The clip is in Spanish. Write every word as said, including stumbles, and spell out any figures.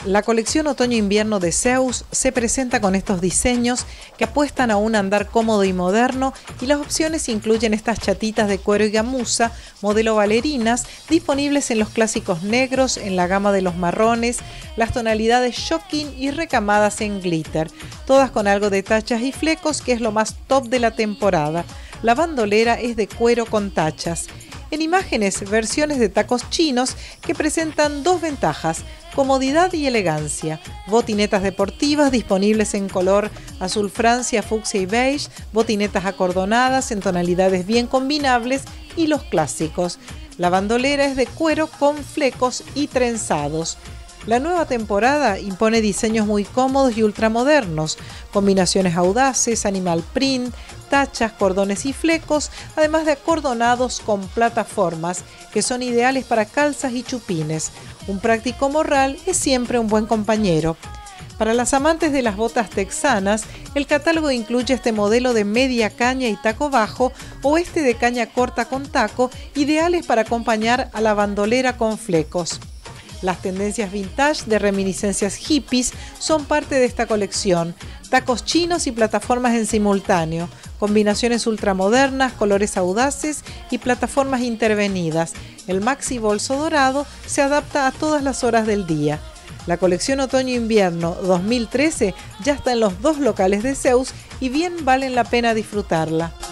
La colección otoño-invierno de Zeus se presenta con estos diseños que apuestan a un andar cómodo y moderno, y las opciones incluyen estas chatitas de cuero y gamuza, modelo bailarinas, disponibles en los clásicos negros, en la gama de los marrones, las tonalidades shocking y recamadas en glitter, todas con algo de tachas y flecos, que es lo más top de la temporada. La bandolera es de cuero con tachas. En imágenes, versiones de tacos chinos que presentan dos ventajas: comodidad y elegancia. Botinetas deportivas disponibles en color azul Francia, fucsia y beige, botinetas acordonadas en tonalidades bien combinables y los clásicos. La bandolera es de cuero con flecos y trenzados. La nueva temporada impone diseños muy cómodos y ultramodernos, combinaciones audaces, animal print, tachas, cordones y flecos, además de acordonados con plataformas que son ideales para calzas y chupines. Un práctico morral es siempre un buen compañero. Para las amantes de las botas texanas, el catálogo incluye este modelo de media caña y taco bajo o este de caña corta con taco, ideales para acompañar a la bandolera con flecos. Las tendencias vintage de reminiscencias hippies son parte de esta colección. Tacos chinos y plataformas en simultáneo, combinaciones ultramodernas, colores audaces y plataformas intervenidas. El maxi bolso dorado se adapta a todas las horas del día. La colección otoño-invierno dos mil trece ya está en los dos locales de Zeus y bien valen la pena disfrutarla.